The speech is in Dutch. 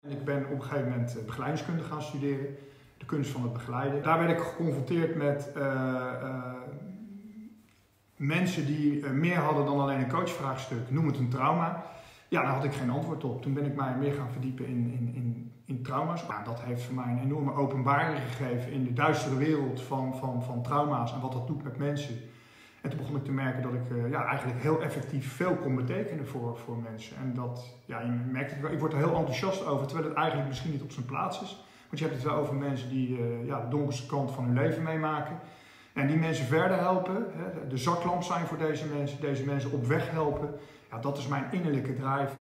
Ik ben op een gegeven moment begeleidingskunde gaan studeren, de kunst van het begeleiden. Daar werd ik geconfronteerd met mensen die meer hadden dan alleen een coachvraagstuk, noem het een trauma. Ja, daar had ik geen antwoord op. Toen ben ik mij meer gaan verdiepen in trauma's. Ja, dat heeft voor mij een enorme openbaring gegeven in de duistere wereld van trauma's en wat dat doet met mensen. En toen begon ik te merken dat ik eigenlijk heel effectief veel kon betekenen voor mensen. En dat, ja, je merkt het wel, ik word er heel enthousiast over, terwijl het eigenlijk misschien niet op zijn plaats is. Want je hebt het wel over mensen die de donkerste kant van hun leven meemaken. En die mensen verder helpen, de zaklamp zijn voor deze mensen op weg helpen. Ja, dat is mijn innerlijke drive.